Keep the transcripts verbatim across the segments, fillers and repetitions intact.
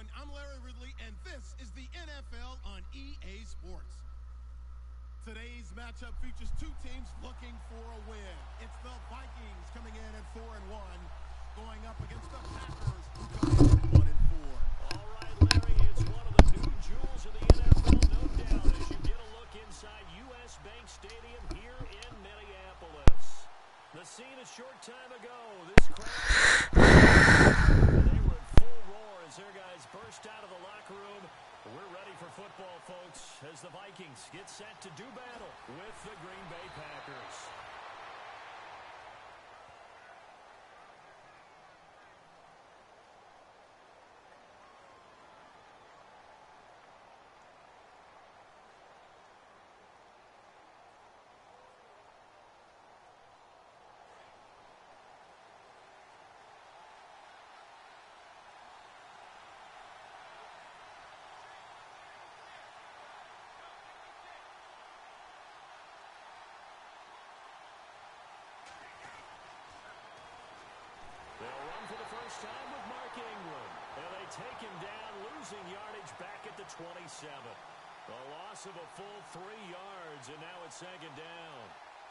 everyone. I'm Larry Ridley, and this is the N F L on E A Sports. Today's matchup features two teams looking for a win. It's the Vikings coming in at four and one, going up against the Packers, who come in at one and four. All right, Larry, it's one of the new jewels of the N F L, no doubt, as you get a look inside U S Bank Stadium here in Minneapolis. The scene a short time ago, this crowd, they were in full roar as their guys burst out of the locker room. We're ready for football, folks, as the Vikings get set to do battle with the Green Bay Packers. They'll run for the first time with Mark Ingram. And they take him down, losing yardage back at the twenty-seven. A loss of a full three yards, and now it's second down.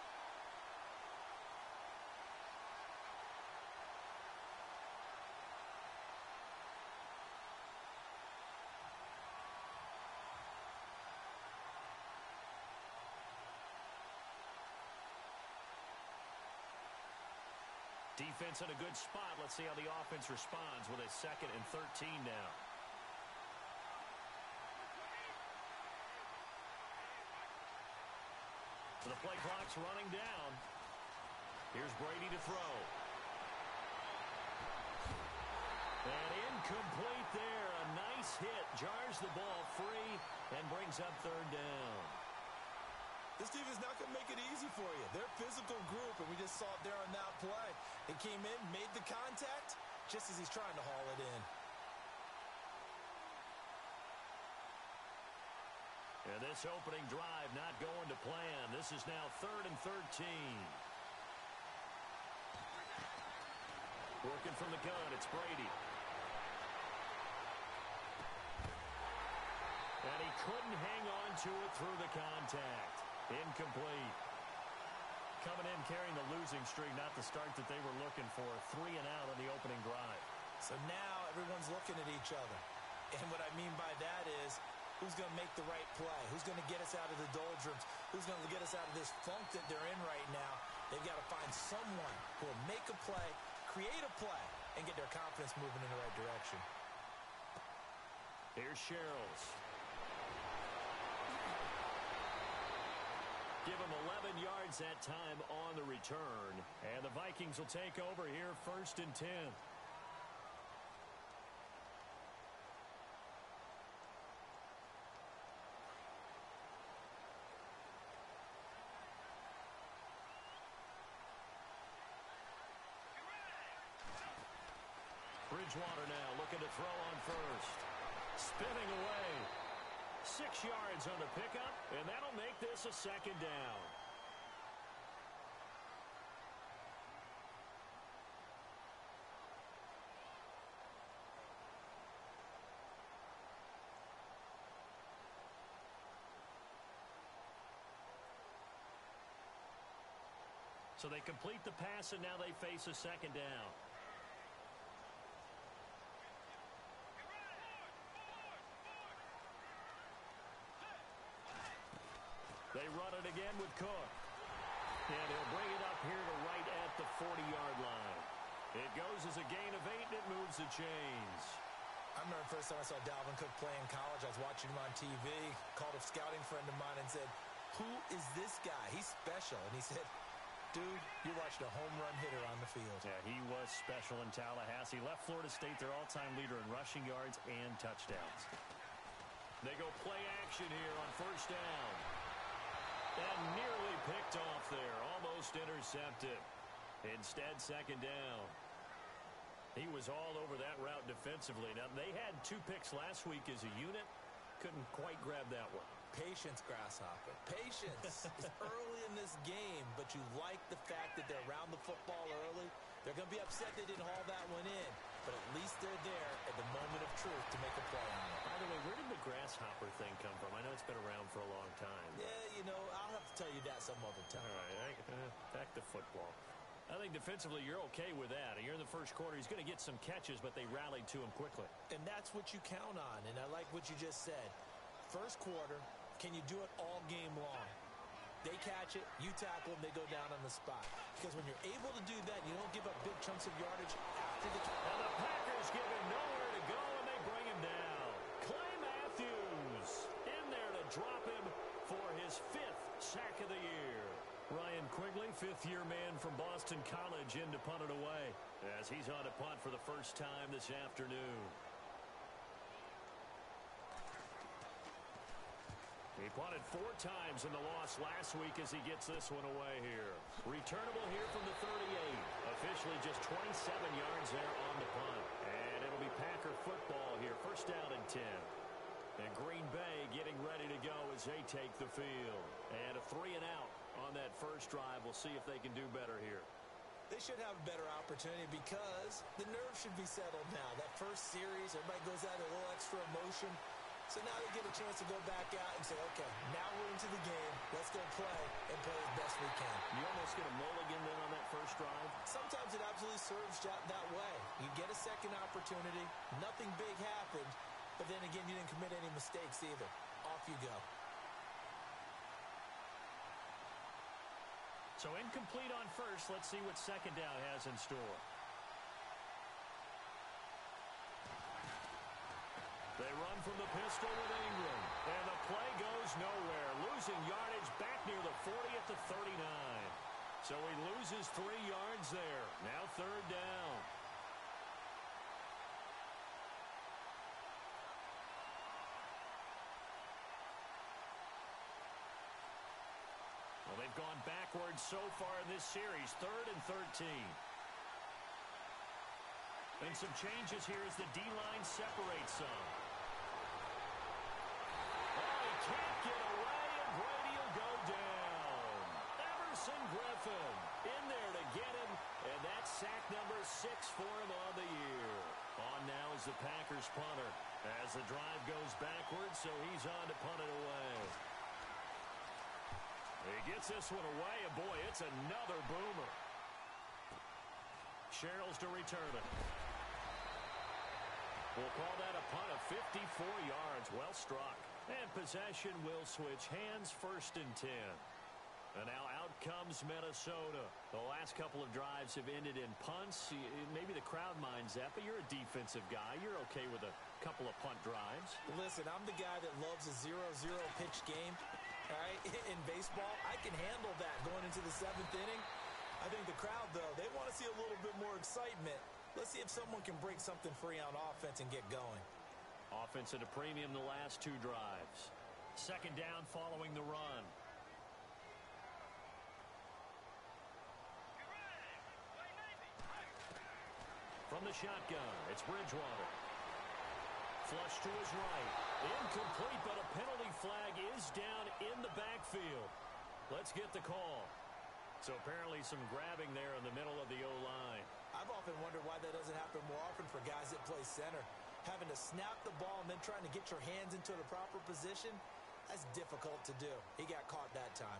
Defense in a good spot. Let's see how the offense responds with a second and thirteen now. The play clock's running down. Here's Brady to throw. And incomplete there. A nice hit. Jars the ball free and brings up third down. This team is not going to make it easy for you. They're a physical group, and we just saw it there on that play. He came in, made the contact, just as he's trying to haul it in. And this opening drive not going to plan. This is now third and thirteen. Working from the gun, it's Brady. And he couldn't hang on to it through the contact. Incomplete. Coming in carrying the losing streak, not the start that they were looking for. Three and out on the opening drive. So now everyone's looking at each other. And what I mean by that is, who's going to make the right play? Who's going to get us out of the doldrums? Who's going to get us out of this funk that they're in right now? They've got to find someone who will make a play, create a play, and get their confidence moving in the right direction. Here's Sherrills. Give him eleven yards that time on the return. And the Vikings will take over here first and ten. Bridgewater now looking to throw on first. Spinning away. Six yards on the pickup, and that'll make this a second down. So they complete the pass, and now they face a second down. They run it again with Cook. And he'll bring it up here to right at the forty-yard line. It goes as a gain of eight, and it moves the chains. I remember the first time I saw Dalvin Cook play in college. I was watching him on T V, called a scouting friend of mine and said, who is this guy? He's special. And he said, dude, you watched a home run hitter on the field. Yeah, he was special in Tallahassee. Left Florida State their all-time leader in rushing yards and touchdowns. They go play action here on first down. And nearly picked off there. Almost intercepted. Instead, second down. He was all over that route defensively. Now, they had two picks last week as a unit. Couldn't quite grab that one. Patience, Grasshopper. Patience is early in this game, but you like the fact that they're around the football early. They're going to be upset they didn't haul that one in. but at least they're there at the moment of truth to make a play on it. By the way, where did the grasshopper thing come from? I know it's been around for a long time. Yeah, you know, I'll have to tell you that some other time. All right, uh, back to football. I think defensively you're okay with that. You're in the first quarter. He's going to get some catches, but they rallied to him quickly. And that's what you count on, and I like what you just said. First quarter, can you do it all game long? They catch it, you tackle them, they go down on the spot. Because when you're able to do that, you don't give up big chunks of yardage after the catch. And the Packers give him nowhere to go, and they bring him down. Clay Matthews in there to drop him for his fifth sack of the year. Ryan Quigley, fifth-year man from Boston College, in to punt it away as he's on to punt for the first time this afternoon. He punted four times in the loss last week as he gets this one away here. Returnable here from the thirty-eight. Officially just twenty-seven yards there on the punt. And it'll be Packer football here. First down and ten. And Green Bay getting ready to go as they take the field. And a three and out on that first drive. We'll see if they can do better here. They should have a better opportunity because the nerves should be settled now. That first series, everybody goes out a little extra emotion. So now they get a chance to go back out and say, okay, now we're into the game. Let's go play and play as best we can. You almost get a mulligan then on that first drive? Sometimes it absolutely serves that way. You get a second opportunity. Nothing big happened. But then again, you didn't commit any mistakes either. Off you go. So incomplete on first. Let's see what second down has in store. They run from the pistol with Ingram. And the play goes nowhere. Losing yardage back near the forty at the thirty-nine. So he loses three yards there. Now third down. Well, they've gone backwards so far in this series. Third and thirteen. And some changes here as the D-line separates some. Oh, he can't get away, and Brady will go down. Everson Griffin in there to get him, and that's sack number six for him on the year. On now is the Packers punter as the drive goes backwards, so he's on to punt it away. He gets this one away, and boy, it's another boomer. Sherrills to return it. We'll call that a punt of fifty-four yards. Well struck. And possession will switch hands, first and ten. And now out comes Minnesota. The last couple of drives have ended in punts. Maybe the crowd minds that, but you're a defensive guy. You're okay with a couple of punt drives. Listen, I'm the guy that loves a zero zero pitch game. All right, in baseball, I can handle that going into the seventh inning. I think the crowd, though, they want to see a little bit more excitement. Let's see if someone can break something free on offense and get going. Offense at a premium the last two drives. Second down following the run. From the shotgun, it's Bridgewater. Flush to his right. Incomplete, but a penalty flag is down in the backfield. Let's get the call. So apparently some grabbing there in the middle of the O-line. I've often wondered why that doesn't happen more often for guys that play center. Having to snap the ball and then trying to get your hands into the proper position, that's difficult to do. He got caught that time.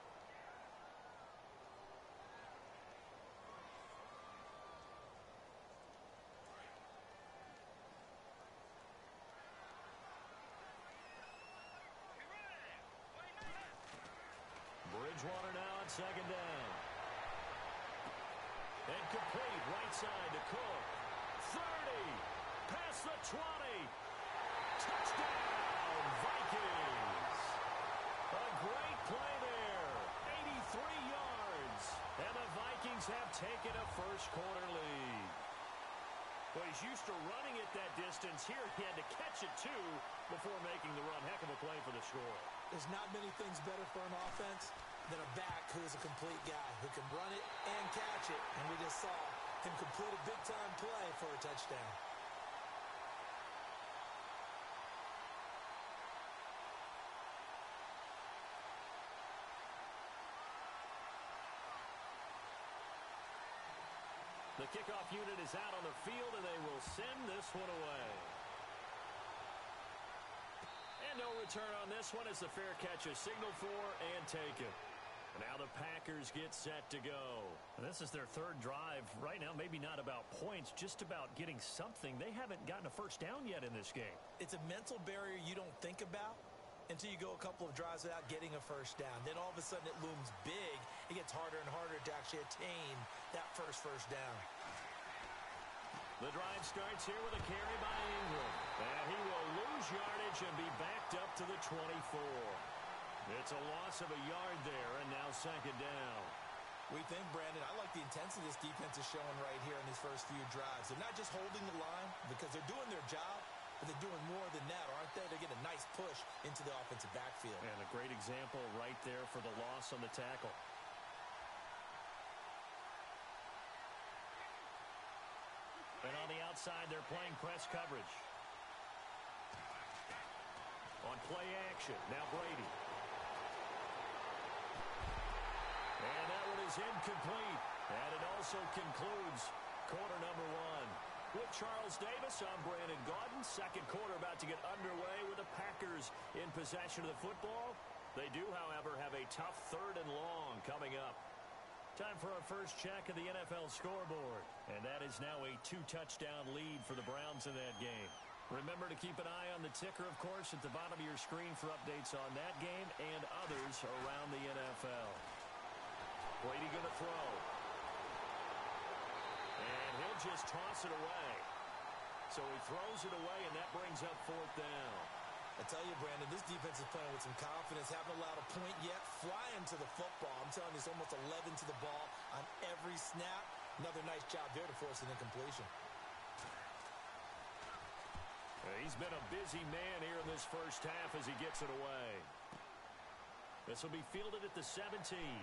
Bridgewater now on second down. And complete, right side to Cook. thirty, past the twenty. Touchdown, Vikings. A great play there. eighty-three yards. And the Vikings have taken a first quarter lead. Well, he's used to running it that distance. Here he had to catch it, too, before making the run. Heck of a play for the score. There's not many things better for an offense than a back who is a complete guy who can run it and catch it. And we just saw him complete a big-time play for a touchdown. The kickoff unit is out on the field, and they will send this one away. And no return on this one as the fair catch is signaled for and taken. Now the Packers get set to go. This is their third drive. Right now, maybe not about points, just about getting something. They haven't gotten a first down yet in this game. It's a mental barrier you don't think about until you go a couple of drives without getting a first down. Then all of a sudden it looms big. It gets harder and harder to actually attain that first first down. The drive starts here with a carry by Ingram. And he will lose yardage and be backed up to the twenty-four. It's a loss of a yard there, and now second down. We think, Brandon, I like the intensity this defense is showing right here in these first few drives. They're not just holding the line because they're doing their job, but they're doing more than that, aren't they? They're getting a nice push into the offensive backfield. And a great example right there for the loss on the tackle. And on the outside, they're playing press coverage. On play action, now Brady. And that one is incomplete. And it also concludes quarter number one. With Charles Davis, I'm Brandon Gaudin. Second quarter about to get underway with the Packers in possession of the football. They do, however, have a tough third and long coming up. Time for our first check of the N F L scoreboard. And that is now a two-touchdown lead for the Browns in that game. Remember to keep an eye on the ticker, of course, at the bottom of your screen for updates on that game and others around the N F L. Brady going to throw. And he'll just toss it away. So he throws it away, and that brings up fourth down. I tell you, Brandon, this defense is playing with some confidence. Haven't allowed a point yet. Flying to the football. I'm telling you, it's almost eleven to the ball on every snap. Another nice job there to force an incompletion. He's been a busy man here in this first half as he gets it away. This will be fielded at the seventeen.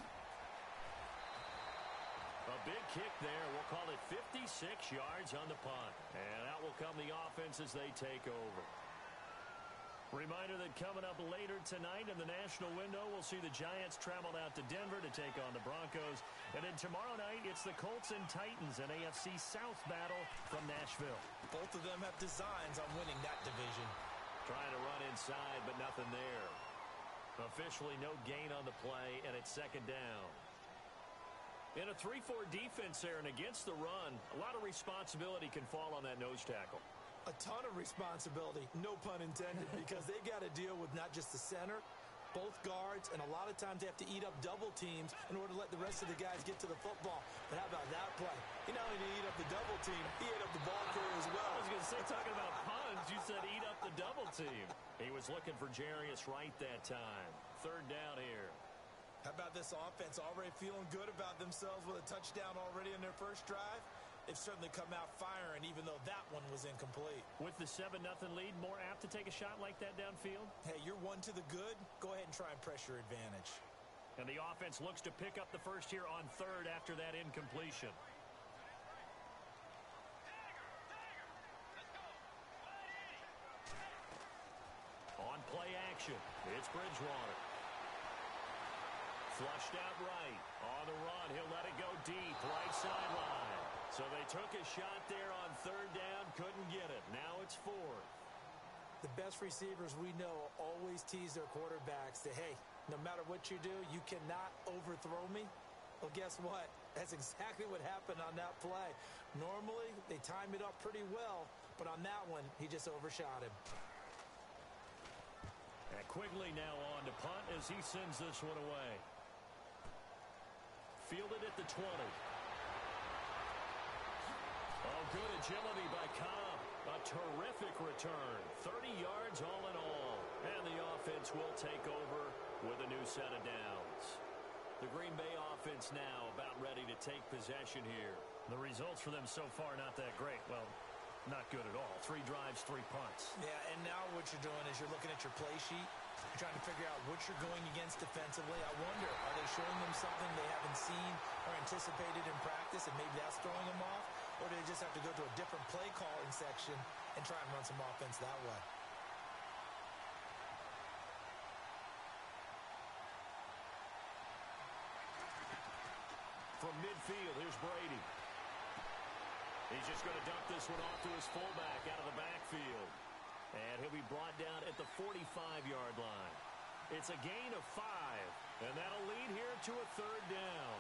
A big kick there. We'll call it fifty-six yards on the punt. And out will come the offense as they take over. Reminder that coming up later tonight in the national window, we'll see the Giants travel out to Denver to take on the Broncos. And then tomorrow night, it's the Colts and Titans, an A F C South battle from Nashville. Both of them have designs on winning that division. Trying to run inside, but nothing there. Officially no gain on the play, and it's second down. In a three four defense there and against the run, a lot of responsibility can fall on that nose tackle. A ton of responsibility, no pun intended, because they got to deal with not just the center, both guards, and a lot of times they have to eat up double teams in order to let the rest of the guys get to the football. But how about that play? He not only did he eat up the double team, he ate up the ball carrier as well. I was going to say, talking about puns, you said eat up the double team. He was looking for Jarius Wright that time. Third down here. How about this offense already feeling good about themselves with a touchdown already in their first drive? They've certainly come out firing, even though that one was incomplete. With the seven nothing lead, more apt to take a shot like that downfield? Hey, you're one to the good. Go ahead and try and press your advantage. And the offense looks to pick up the first here on third after that incompletion. On play action, it's Bridgewater. Flushed out right. On the run, he'll let it go deep, right sideline. So they took a shot there on third down, couldn't get it. Now it's fourth. The best receivers we know always tease their quarterbacks that, hey, no matter what you do, you cannot overthrow me. Well, guess what? That's exactly what happened on that play. Normally, they time it up pretty well, but on that one, he just overshot him. And Quigley now on to punt as he sends this one away. Fielded at the twenty. Oh, good agility by Cobb. A terrific return. thirty yards all in all. And the offense will take over with a new set of downs. The Green Bay offense now about ready to take possession here. The results for them so far not that great. Well, not good at all. Three drives, three punts. Yeah, and now what you're doing is you're looking at your play sheet. You're trying to figure out what you're going against defensively. I wonder, are they showing them something they haven't seen or anticipated in practice, and maybe that's throwing them off? Or do they just have to go to a different play calling section and try and run some offense that way? From midfield, here's Brady. He's just going to dump this one off to his fullback out of the backfield. And he'll be brought down at the forty-five-yard line. It's a gain of five, and that'll lead here to a third down.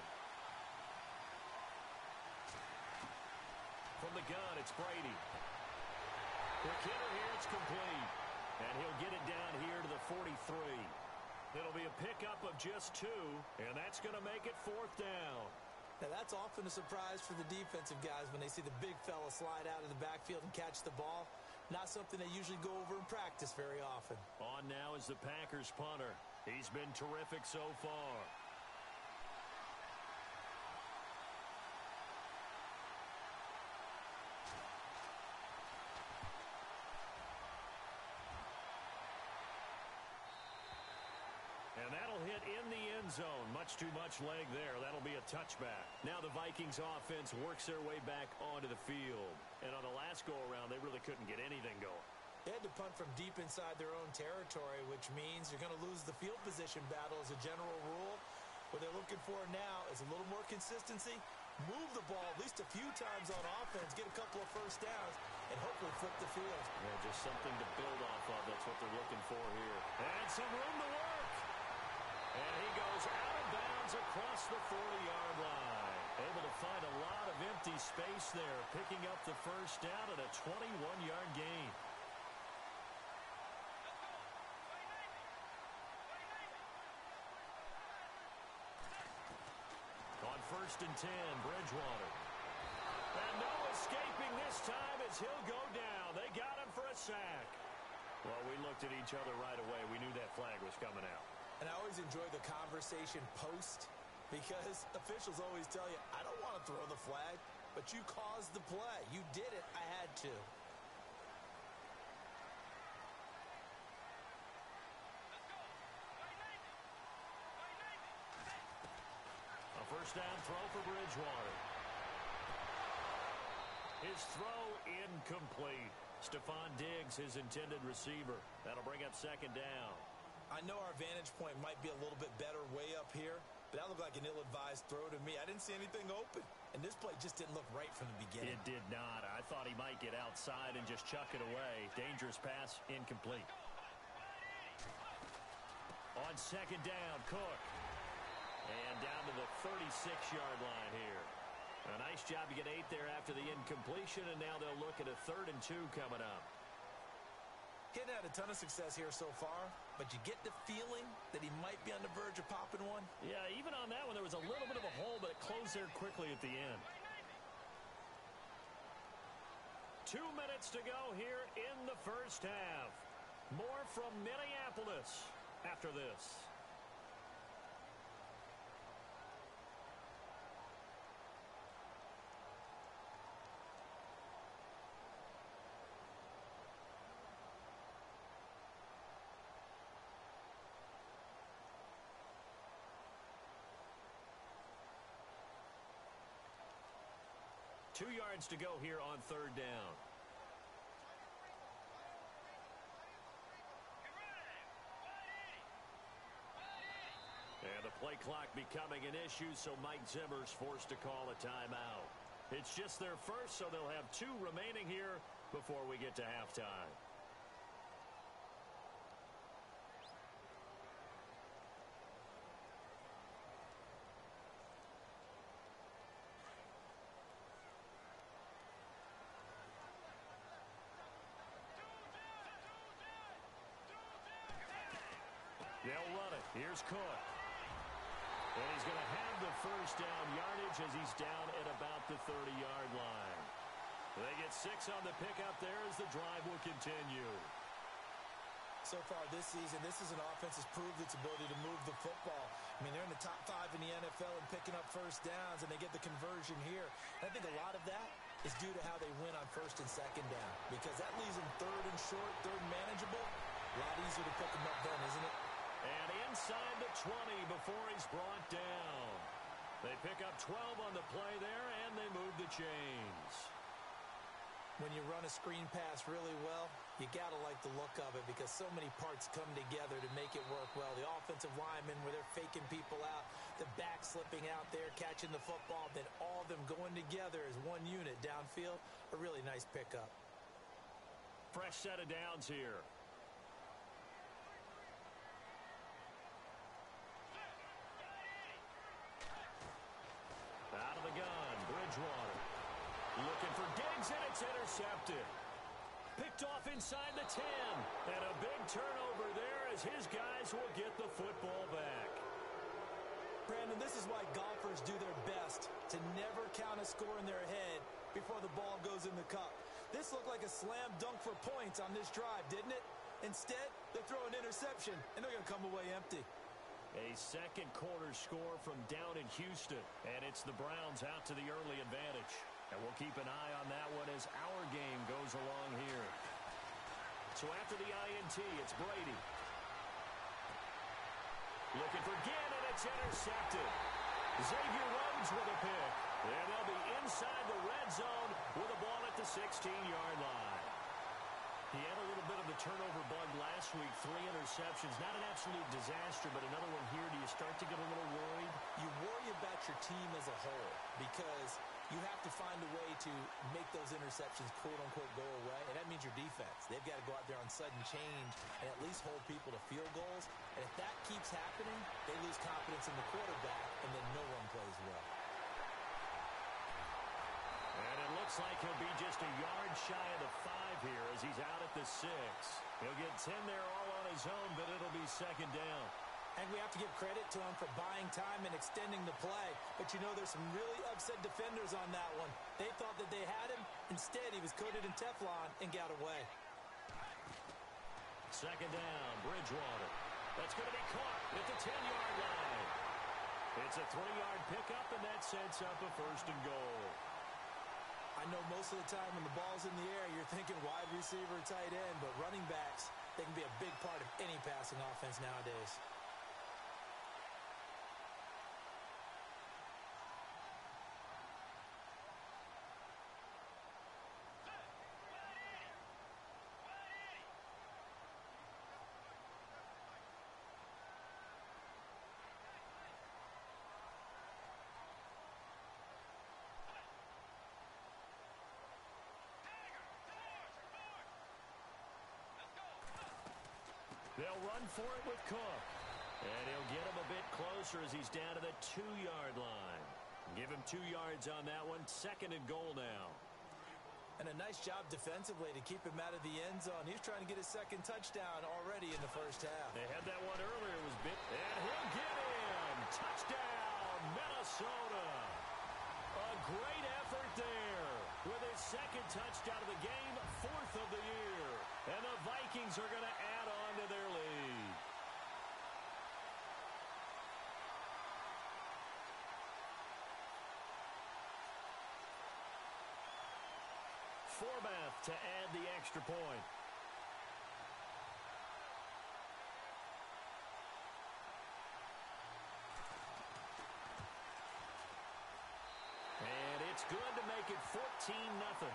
From the gun, it's Brady. The kicker here, it's complete. And he'll get it down here to the forty-three. It'll be a pickup of just two, and that's going to make it fourth down. Now, that's often a surprise for the defensive guys when they see the big fella slide out of the backfield and catch the ball. Not something they usually go over in practice very often. On now is the Packers punter. He's been terrific so far. And that'll hit in the end zone. Much too much leg there. That'll be a touchback. Now the Vikings offense works their way back onto the field. And on the last go-around, they really couldn't get anything going. They had to punt from deep inside their own territory, which means you're going to lose the field position battle as a general rule. What they're looking for now is a little more consistency, move the ball at least a few times on offense, get a couple of first downs, and hopefully flip the field. Yeah, just something to build off of. That's what they're looking for here. And some room to work. And he goes out of bounds across the forty-yard line. Able to find a lot of empty space there, picking up the first down at a twenty-one-yard gain. On first and ten, Bridgewater. And no escaping this time as he'll go down. They got him for a sack. Well, we looked at each other right away. We knew that flag was coming out. And I always enjoy the conversation post because officials always tell you, I don't want to throw the flag, but you caused the play. You did it. I had to. A first down throw for Bridgewater. His throw incomplete. Stephon Diggs, his intended receiver. That'll bring up second down. I know our vantage point might be a little bit better way up here, but that looked like an ill-advised throw to me. I didn't see anything open, and this play just didn't look right from the beginning. It did not. I thought he might get outside and just chuck it away. Dangerous pass, incomplete. On second down, Cook. And down to the thirty-six-yard line here. A nice job to get eight there after the incompletion, and now they'll look at a third and two coming up. Hitting had a ton of success here so far, but you get the feeling that he might be on the verge of popping one. Yeah, even on that one, there was a little bit of a hole, but it closed there quickly at the end. Two minutes to go here in the first half. More from Minneapolis after this. Two yards to go here on third down. And the play clock becoming an issue, so Mike Zimmer's forced to call a timeout. It's just their first, so they'll have two remaining here before we get to halftime. They'll run it. Here's Cook. And he's going to have the first down yardage as he's down at about the thirty-yard line. They get six on the pickup there as the drive will continue. So far this season, this is an offense that's proved its ability to move the football. I mean, they're in the top five in the N F L in picking up first downs, and they get the conversion here. And I think a lot of that is due to how they win on first and second down, because that leaves them third and short, third and manageable. A lot easier to pick them up then, isn't it? And inside the twenty before he's brought down. They pick up twelve on the play there, and they move the chains. When you run a screen pass really well, You got to like the look of it because so many parts come together to make it work well. The offensive linemen where they're faking people out, the back slipping out there, catching the football, then all of them going together as one unit downfield. A really nice pickup. Fresh set of downs here. Out of the gun, Bridgewater. Looking for Diggs, and it's intercepted. Picked off inside the ten. And a big turnover there as his guys will get the football back. Brandon, this is why golfers do their best to never count a score in their head before the ball goes in the cup. This looked like a slam dunk for points on this drive, didn't it? Instead, they throw an interception, and they're going to come away empty. A second quarter score from down in Houston, and it's the Browns out to the early advantage. And we'll keep an eye on that one as our game goes along here. So after the I N T, it's Brady. Looking for Ginn, and it's intercepted. Xavier Rhodes with a pick. And they'll be inside the red zone with a ball at the sixteen-yard line. He had a little bit of the turnover bug last week, three interceptions. Not an absolute disaster, but another one here. Do you start to get a little worried? You worry about your team as a whole because you have to find a way to make those interceptions, quote-unquote, go away, and that means your defense. They've got to go out there on sudden change and at least hold people to field goals. And if that keeps happening, they lose confidence in the quarterback, and then no one plays well. And it looks like he'll be just a yard shy of the five here as he's out at the six. He'll get ten there all on his own, but it'll be second down. And we have to give credit to him for buying time and extending the play. But you know there's some really upset defenders on that one. They thought that they had him. Instead, he was coated in Teflon and got away. Second down, Bridgewater. That's going to be caught at the ten-yard line. It's a three-yard pickup, and that sets up a first and goal. I know most of the time when the ball's in the air, you're thinking wide receiver, tight end, but running backs, they can be a big part of any passing offense nowadays. They'll run for it with Cook. And he'll get him a bit closer as he's down to the two-yard line. Give him two yards on that one. Second and goal now. And a nice job defensively to keep him out of the end zone. He's trying to get his second touchdown already in the first half. They had that one earlier. It was bit, and he'll get in. Touchdown, Minnesota. A great effort there with his second touchdown of the game, fourth of the year. And the Vikings are going to add on to their lead. Forbath to add the extra point. And it's good to make it fourteen nothing.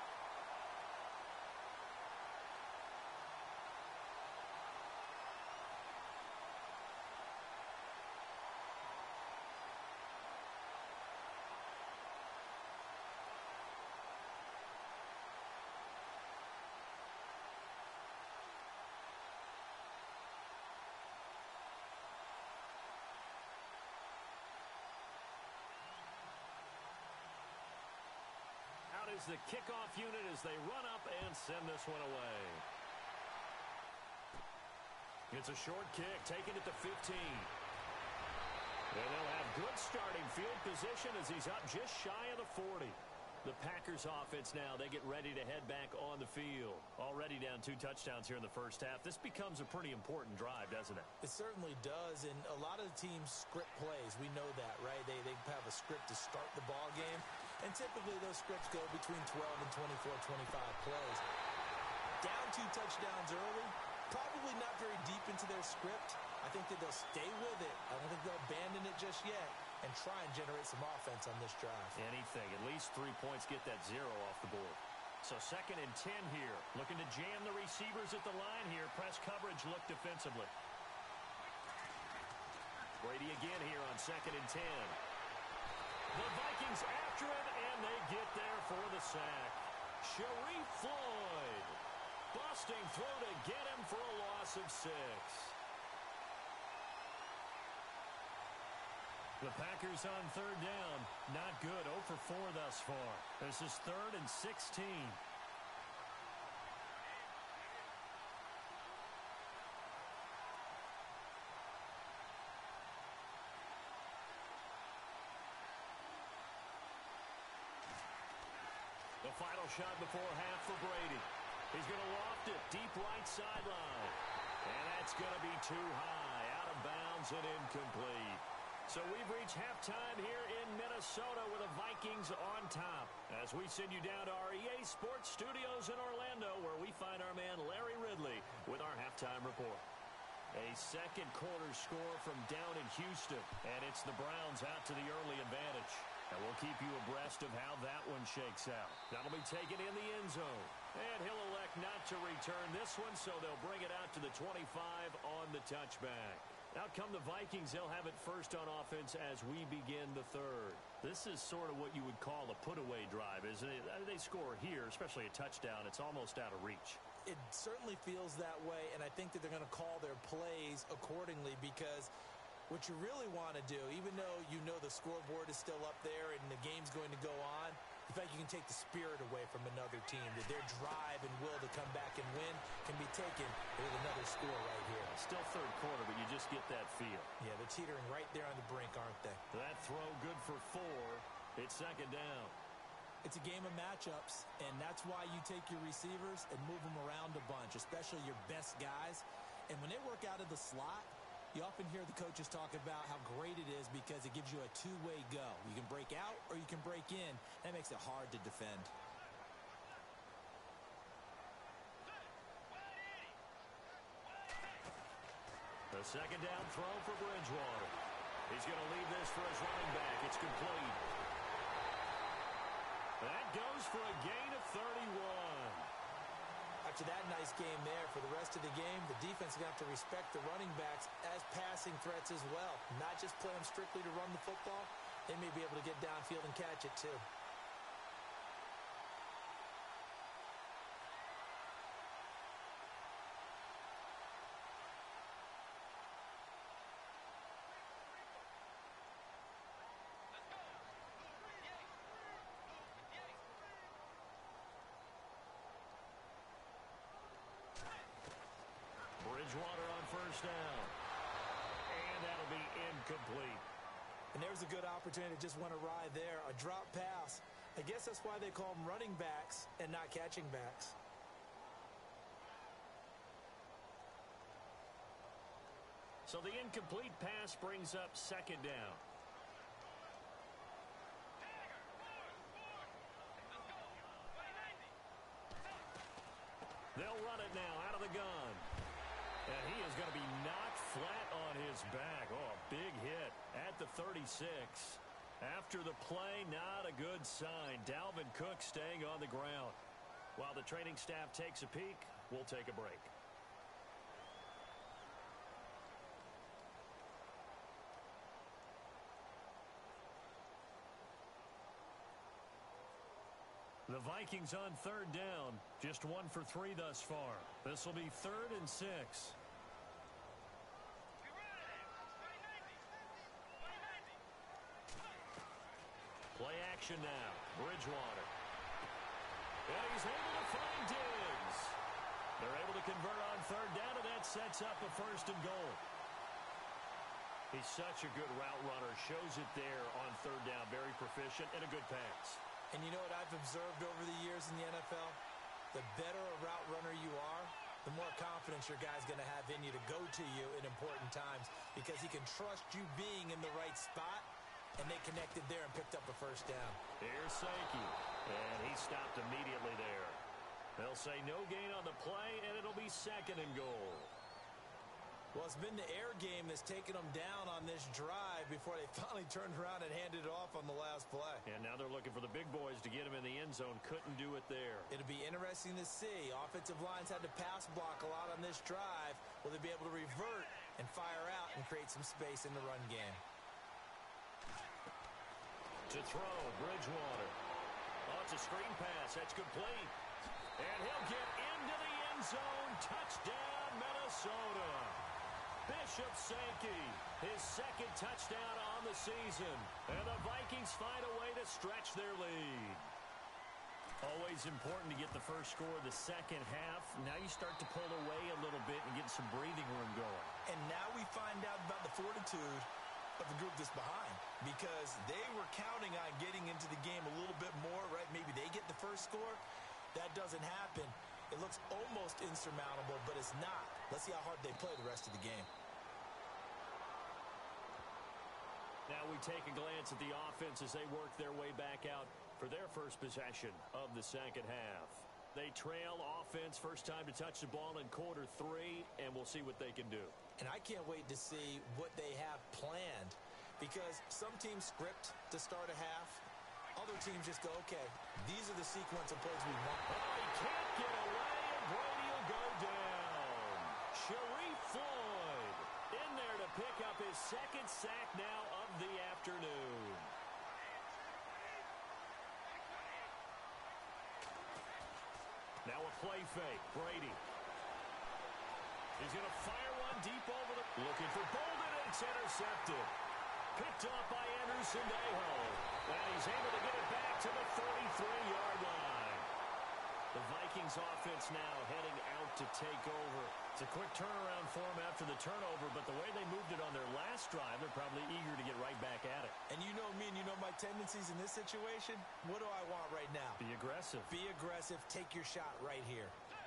Is the kickoff unit as they run up and send this one away. It's a short kick, taken at the fifteen. And they'll have good starting field position as he's up just shy of the forty. The Packers offense now, they get ready to head back on the field. Already down two touchdowns here in the first half. This becomes a pretty important drive, doesn't it? It certainly does, and a lot of the teams script plays. We know that, right? They, they have a script to start the ball game. And typically those scripts go between twelve and twenty-four, twenty-five plays. Down two touchdowns early, probably not very deep into their script. I think that they'll stay with it. I don't think they'll abandon it just yet and try and generate some offense on this drive. Anything. At least three points, get that zero off the board. So second and ten here. Looking to jam the receivers at the line here. Press coverage look defensively. Brady again here on second and ten. The Vikings after him, and they get there for the sack. Sharif Floyd. Busting through to get him for a loss of six. The Packers on third down. Not good. oh for four thus far. This is third and sixteen. The final shot before half for Brady. He's going to loft it deep right sideline. And that's going to be too high. Out of bounds and incomplete. So we've reached halftime here in Minnesota with the Vikings on top. As we send you down to our E A Sports Studios in Orlando, where we find our man Larry Ridley with our halftime report. A second quarter score from down in Houston, and it's the Browns out to the early advantage. And we'll keep you abreast of how that one shakes out. That'll be taken in the end zone. And he'll elect not to return this one, so they'll bring it out to the twenty-five on the touchback. Out come the Vikings. They'll have it first on offense as we begin the third. This is sort of what you would call a put-away drive, isn't it? They score here, especially a touchdown. It's almost out of reach. It certainly feels that way, and I think that they're going to call their plays accordingly, because what you really want to do, even though you know the scoreboard is still up there and the game's going to go on, in fact, you can take the spirit away from another team, that their drive and will to come back and win can be taken with another score right here. Still third quarter, but you just get that feel. Yeah, they're teetering right there on the brink, aren't they? That throw good for four. It's second down. It's a game of matchups, and that's why you take your receivers and move them around a bunch, especially your best guys. And when they work out of the slot, you often hear the coaches talk about how great it is because it gives you a two-way go. You can break out or you can break in. That makes it hard to defend. The second down throw for Bridgewater. He's going to leave this for his running back. It's complete. That goes for a gain of thirty-one. After that nice game there, for the rest of the game, the defense is going to have to respect the running backs as passing threats as well. Not just play them strictly to run the football. They may be able to get downfield and catch it too. Bridgewater on first down. And that'll be incomplete. And there's a good opportunity to just went awry there. A drop pass. I guess that's why they call them running backs and not catching backs. So the incomplete pass brings up second down. They'll run it now out of the gun. And he is going to be knocked flat on his back. Oh, a big hit at the thirty-six. After the play, not a good sign. Dalvin Cook staying on the ground. While the training staff takes a peek, we'll take a break. The Vikings on third down, just one for three thus far. This will be third and six. Play action now. Bridgewater. And he's able to find Diggs. They're able to convert on third down, and that sets up a first and goal. He's such a good route runner. Shows it there on third down. Very proficient and a good pass. And you know what I've observed over the years in the N F L? The better a route runner you are, the more confidence your guy's going to have in you to go to you in important times, because he can trust you being in the right spot, and they connected there and picked up a first down. Here's Sankey, and he stopped immediately there. They'll say no gain on the play, and it'll be second and goal. Well, it's been the air game that's taken them down on this drive, before they finally turned around and handed it off on the last play. And now they're looking for the big boys to get him in the end zone. Couldn't do it there. It'll be interesting to see. Offensive lines had to pass block a lot on this drive. Will they be able to revert and fire out and create some space in the run game? To throw, Bridgewater. Oh, it's a screen pass. That's complete. And he'll get into the end zone. Touchdown, Minnesota. Bishop Sankey, his second touchdown on the season. And the Vikings find a way to stretch their lead. Always important to get the first score of the second half. Now you start to pull away a little bit and get some breathing room going. And now we find out about the fortitude of the group that's behind, because they were counting on getting into the game a little bit more, right? Maybe they get the first score. That doesn't happen. It looks almost insurmountable, but it's not. Let's see how hard they play the rest of the game. Now we take a glance at the offense as they work their way back out for their first possession of the second half. They trail offense, first time to touch the ball in quarter three, and we'll see what they can do. And I can't wait to see what they have planned, because some teams script to start a half. Other teams just go, okay, these are the sequence of plays we want. Oh, he can't get away, and Brady will go down. Sharif Floyd in there to pick up his second sack now of the afternoon. Now a play fake. Brady. He's going to fire one deep over the... Looking for Bolden, and it's intercepted. Picked up by Anderson Aho. And he's able to get it back to the thirty-three-yard line. The Vikings offense now heading out to take over. It's a quick turnaround for them after the turnover, but the way they moved it on their last drive, they're probably eager to get right back at it. And you know me and you know my tendencies in this situation. What do I want right now? Be aggressive. Be aggressive. Take your shot right here.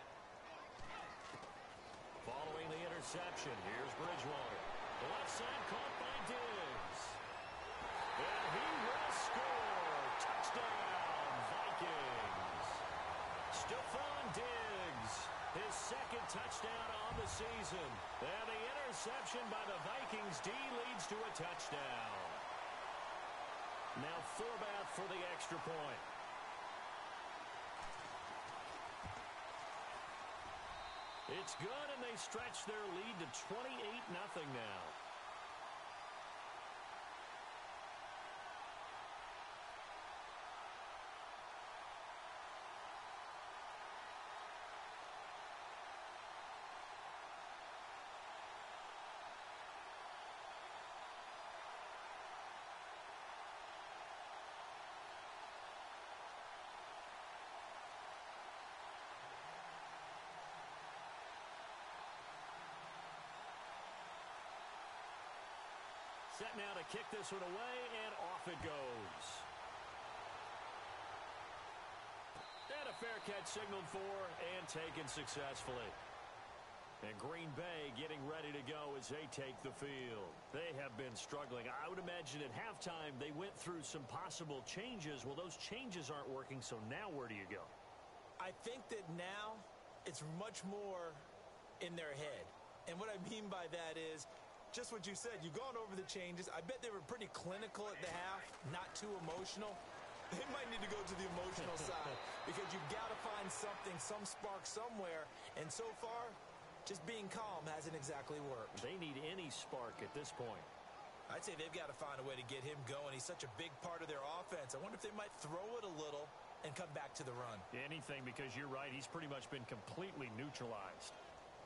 Following the interception, here's Bridgewater. The left side caught by Diggs. And he will score. Touchdown, Vikings. Stephon Diggs, his second touchdown on the season. And the interception by the Vikings D leads to a touchdown. Now Forbath for the extra point. It's good, and they stretch their lead to twenty-eight nothing now. Set now to kick this one away, and off it goes. And a fair catch signaled for and taken successfully. And Green Bay getting ready to go as they take the field. They have been struggling. I would imagine at halftime they went through some possible changes. Well, those changes aren't working, so now where do you go? I think that now it's much more in their head. And what I mean by that is just what you said. You've gone over the changes. I bet they were pretty clinical at the half, not too emotional. They might need to go to the emotional side, because you've got to find something, some spark somewhere. And so far, just being calm hasn't exactly worked. They need any spark at this point. I'd say they've got to find a way to get him going. He's such a big part of their offense. I wonder if they might throw it a little and come back to the run. Anything, because you're right. He's pretty much been completely neutralized.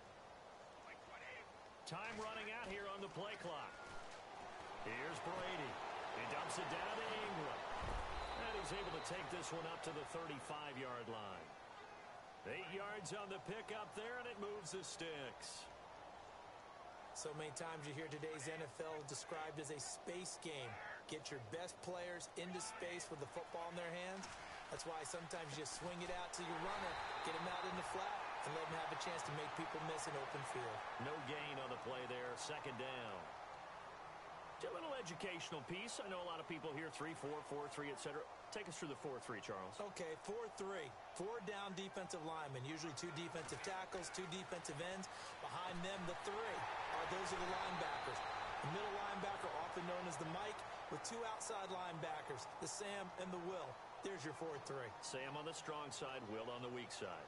Time running out here on the play clock. Here's Brady. He dumps it down to Ingram. And he's able to take this one up to the thirty-five-yard line. Eight yards on the pickup there, and it moves the sticks. So many times you hear today's N F L described as a space game. Get your best players into space with the football in their hands. That's why sometimes you just swing it out to your runner, get him out in the flat, and let him have a chance to make people miss an open field. No gain on the play there, second down. A little educational piece. I know a lot of people here, three four, four three, et cetera. Take us through the four three, Charles. Okay, four three. Four down defensive linemen, usually two defensive tackles, two defensive ends. Behind them, the three. Are those are the linebackers. The middle linebacker, often known as the Mike, with two outside linebackers, the Sam and the Will. There's your four three. Sam on the strong side, Will on the weak side.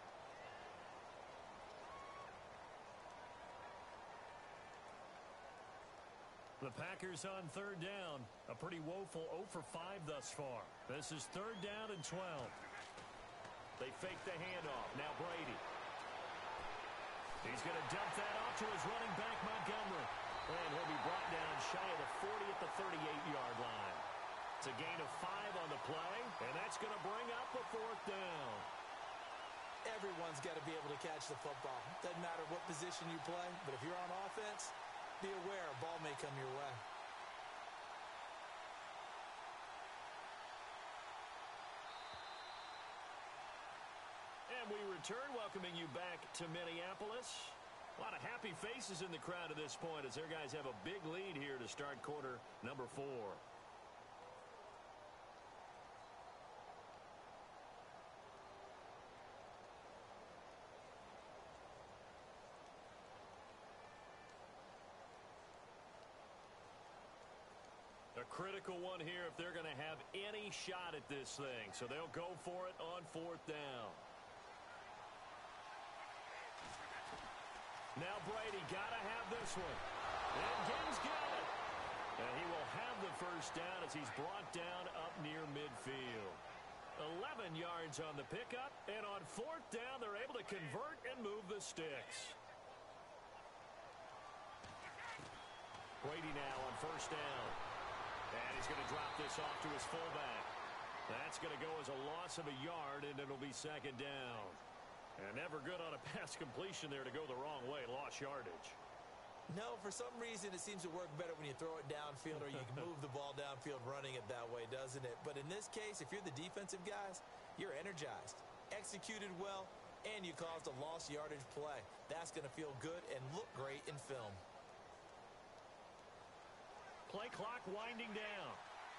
The Packers on third down. A pretty woeful oh for five thus far. This is third down and twelve. They fake the handoff. Now Brady. He's going to dump that off to his running back, Montgomery. And he'll be brought down shy of the forty at the thirty-eight-yard line. It's a gain of five on the play, and that's going to bring up a fourth down. Everyone's got to be able to catch the football. Doesn't matter what position you play, but if you're on offense, be aware a ball may come your way. And we return, welcoming you back to Minneapolis. A lot of happy faces in the crowd at this point as their guys have a big lead here to start quarter number four. A critical one here if they're going to have any shot at this thing. So they'll go for it on fourth down. Now Brady got to have this one. And Ging's got it. And he will have the first down as he's brought down up near midfield. eleven yards on the pickup. And on fourth down, they're able to convert and move the sticks. Brady now on first down. And he's going to drop this off to his fullback. That's going to go as a loss of a yard, and it'll be second down. And never good on a pass completion there to go the wrong way. Lost yardage. No, for some reason it seems to work better when you throw it downfield or you can move the ball downfield running it that way, doesn't it? But in this case, if you're the defensive guys, you're energized, executed well, and you caused a lost yardage play. That's going to feel good and look great in film. Play clock winding down.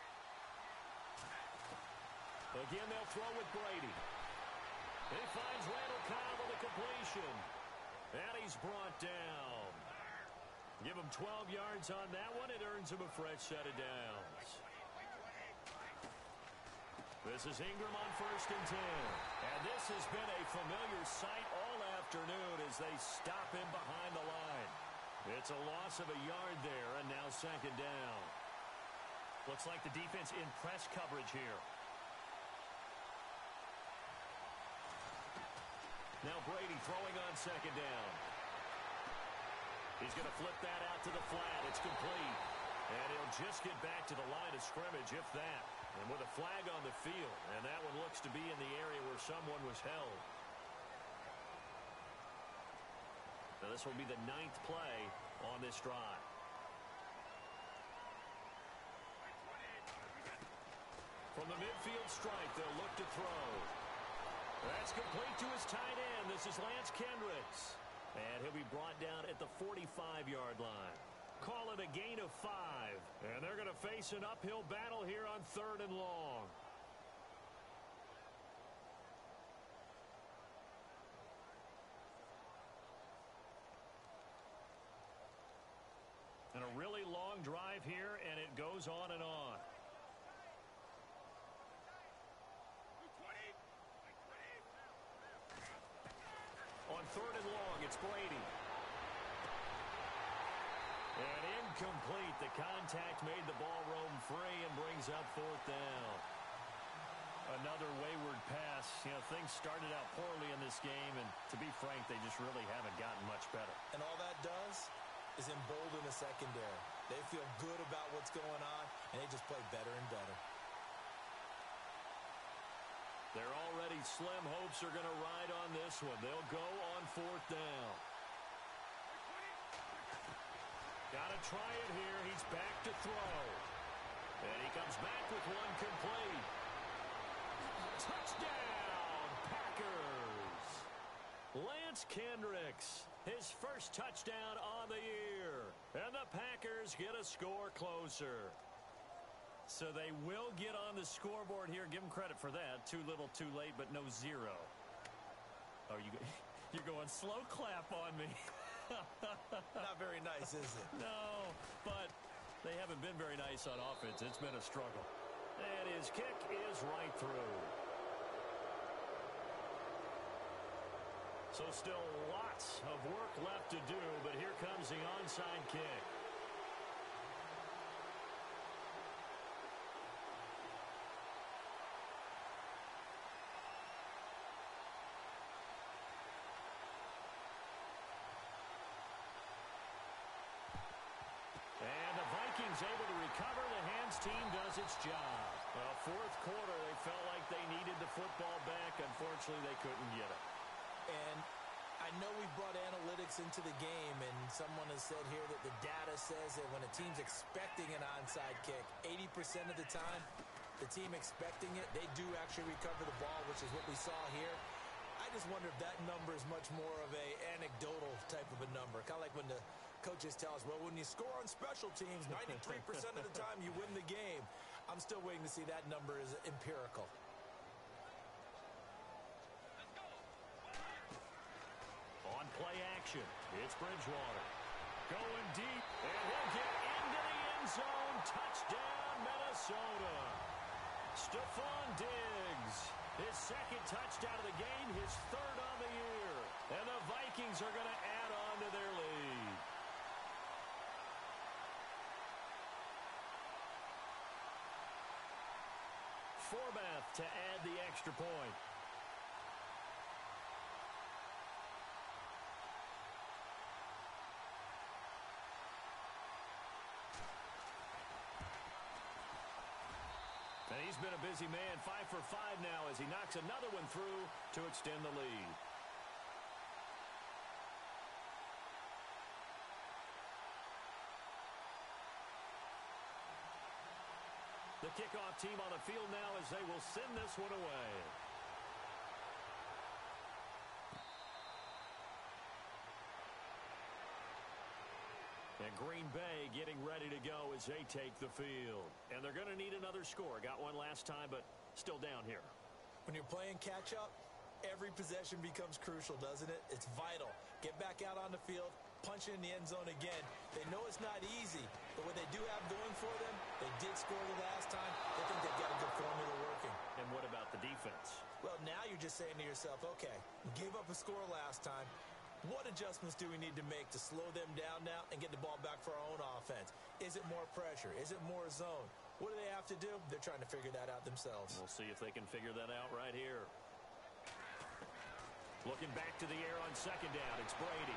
Again, they'll throw with Brady. He finds Randall Cobb with a completion. And he's brought down. Give him twelve yards on that one. It earns him a fresh set of downs. This is Ingram on first and ten. And this has been a familiar sight all afternoon as they stop him behind the line. It's a loss of a yard there, and now second down. Looks like the defense in press coverage here. Now Brady throwing on second down. He's going to flip that out to the flat. It's complete. And he'll just get back to the line of scrimmage, if that. And with a flag on the field. And that one looks to be in the area where someone was held. Now this will be the ninth play on this drive. From the midfield stripe, they'll look to throw. That's complete to his tight end. This is Lance Kendricks. And he'll be brought down at the forty-five-yard line. Call it a gain of five. And they're going to face an uphill battle here on third and long. And a really long drive here, and it goes on and on. On third and long, it's Brady. And incomplete. The contact made the ball roam free and brings up fourth down. Another wayward pass. You know, things started out poorly in this game, and to be frank, they just really haven't gotten much better. And all that does is embolden the secondary. They feel good about what's going on, and they just play better and better. Their already slim hopes are going to ride on this one. They'll go on fourth down. Got to try it here. He's back to throw. And he comes back with one complete. Touchdown, Packers. Lance Kendricks, his first touchdown on the year. And the Packers get a score closer. So they will get on the scoreboard here. Give them credit for that. Too little, too late, but no zero. Oh, you, you're going slow clap on me. Not very nice, is it? No, but They haven't been very nice on offense. It's been a struggle. And his kick is right through. So still lots of work left to do, but here comes the onside kick. And the Vikings able to recover. The hands team does its job. Well, fourth quarter, they felt like they needed the football back. Unfortunately, they couldn't get it. And I know we brought analytics into the game, and someone has said here that the data says that when a team's expecting an onside kick, eighty percent of the time, the team expecting it, they do actually recover the ball, which is what we saw here. I just wonder if that number is much more of a anecdotal type of a number, kind of like when the coaches tell us, well, when you score on special teams, ninety-three percent of the time you win the game. I'm still waiting to see that number is empirical. On play action, it's Bridgewater. Going deep, and he'll get into the end zone. Touchdown, Minnesota. Stephon Diggs, his second touchdown of the game, his third on the year. And the Vikings are going to add on to their lead. Forbath to add the extra point. And he's been a busy man, five for five now as he knocks another one through to extend the lead. The kickoff team on the field now as they will send this one away. And Green Bay getting ready to go as they take the field. And they're going to need another score. Got one last time, but still down here. When you're playing catch-up, every possession becomes crucial, doesn't it? It's vital. Get back out on the field, punch it in the end zone again. They know it's not easy, but what they do have going for them, they did score the last time. They think they've got a good formula working. And what about the defense? Well, now you're just saying to yourself, okay, we gave up a score last time. What adjustments do we need to make to slow them down now and get the ball back for our own offense? Is it more pressure? Is it more zone? What do they have to do? They're trying to figure that out themselves. We'll see if they can figure that out right here. Looking back to the air on second down, it's Brady.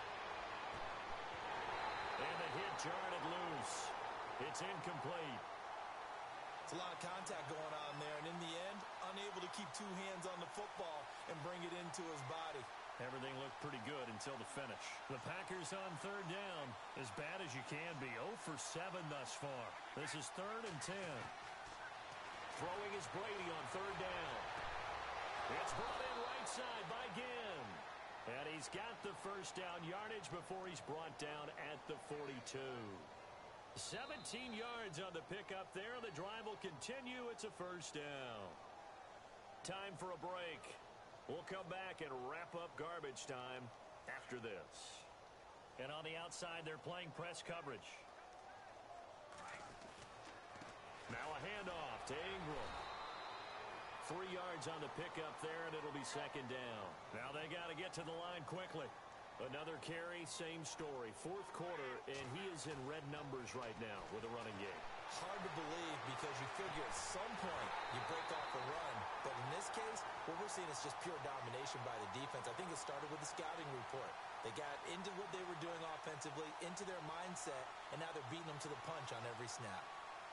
And the hit jarred it loose. It's incomplete. It's a lot of contact going on there, and in the end, unable to keep two hands on the football and bring it into his body. Everything looked pretty good until the finish. The Packers on third down, as bad as you can be. oh for seven thus far. This is third and ten. Throwing is Brady on third down. It's brought in right side by Ginn. And he's got the first down yardage before he's brought down at the forty-two. seventeen yards on the pickup there. The drive will continue. It's a first down. Time for a break. We'll come back and wrap up garbage time after this. And on the outside, they're playing press coverage. Now a handoff to Ingram. Three yards on the pickup there, and it'll be second down. Now they got to get to the line quickly. Another carry, same story. Fourth quarter, and he is in red numbers right now with a running game. Hard to believe because you figure at some point you break off a run. But in this case, what we're seeing is just pure domination by the defense. I think it started with the scouting report. They got into what they were doing offensively, into their mindset, and now they're beating them to the punch on every snap.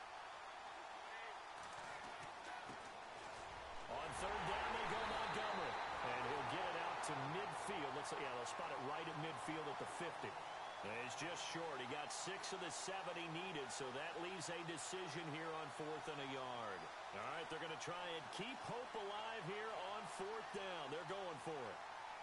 On third down, they go Montgomery. And he'll get it out to midfield. Let's see, yeah, they'll spot it right at midfield at the fifty. And he's just short. He got six of the seven he needed, so that leaves a decision here on fourth and a yard. All right, they're going to try and keep hope alive here on fourth down. They're going for it.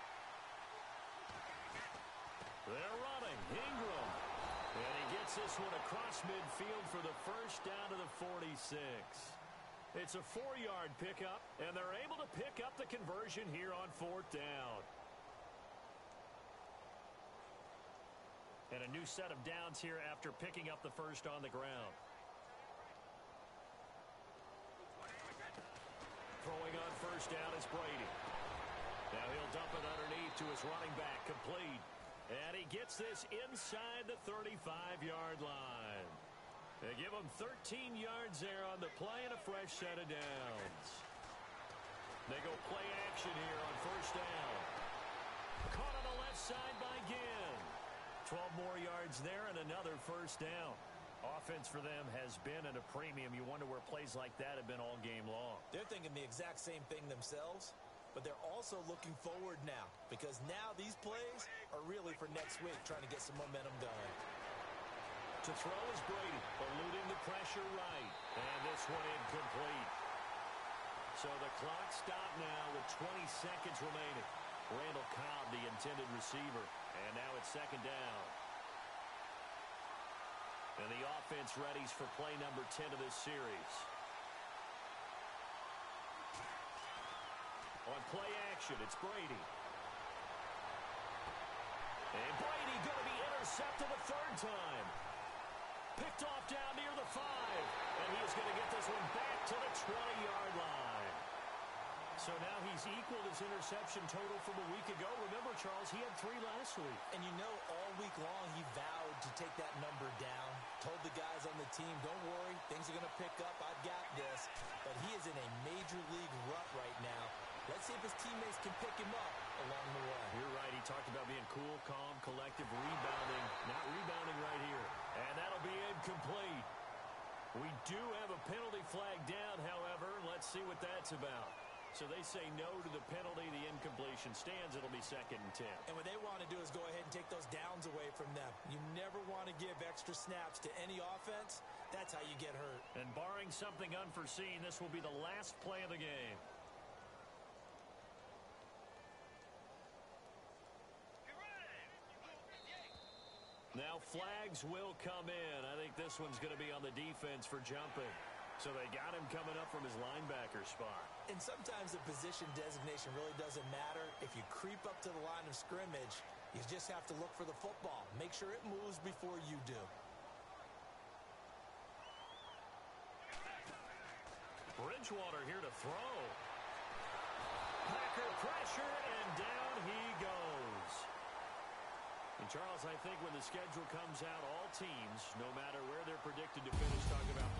They're running. Ingram. And he gets this one across midfield for the first down to the forty-six. It's a four-yard pickup, and they're able to pick up the conversion here on fourth down. And a new set of downs here after picking up the first on the ground. Throwing on first down is Brady. Now he'll dump it underneath to his running back, complete. And he gets this inside the thirty-five-yard line. They give him thirteen yards there on the play and a fresh set of downs. They go play action here on first down. Caught on the left side by Ginn. twelve more yards there and another first down. Offense for them has been at a premium. You wonder where plays like that have been all game long. They're thinking the exact same thing themselves, but they're also looking forward now because now these plays are really for next week, trying to get some momentum going. To throw is Brady, eluding the pressure right. And this one incomplete. So the clock stopped now with twenty seconds remaining. Randall Cobb, the intended receiver. And now it's second down. And the offense readies for play number ten of this series. On play action, it's Brady. And Brady going to be intercepted a third time. Picked off down near the five. And he is going to get this one back to the twenty-yard line. So now he's equaled his interception total from a week ago. Remember, Charles, he had three last week. And you know, all week long he vowed to take that number down. Told the guys on the team, don't worry, things are going to pick up. I've got this. But he is in a major league rut right now. Let's see if his teammates can pick him up along the way. You're right. He talked about being cool, calm, collective, rebounding. Not rebounding right here. And that'll be incomplete. We do have a penalty flag down, however. Let's see what that's about. So they say no to the penalty. The incompletion stands. It'll be second and ten. And what they want to do is go ahead and take those downs away from them. You never want to give extra snaps to any offense. That's how you get hurt. And barring something unforeseen, this will be the last play of the game. Now flags will come in. I think this one's going to be on the defense for jumping. So they got him coming up from his linebacker spot. And sometimes the position designation really doesn't matter. If you creep up to the line of scrimmage, you just have to look for the football. Make sure it moves before you do. Bridgewater here to throw. Packer pressure, and down he goes. And Charles, I think when the schedule comes out, all teams, no matter where they're predicted to finish, talk about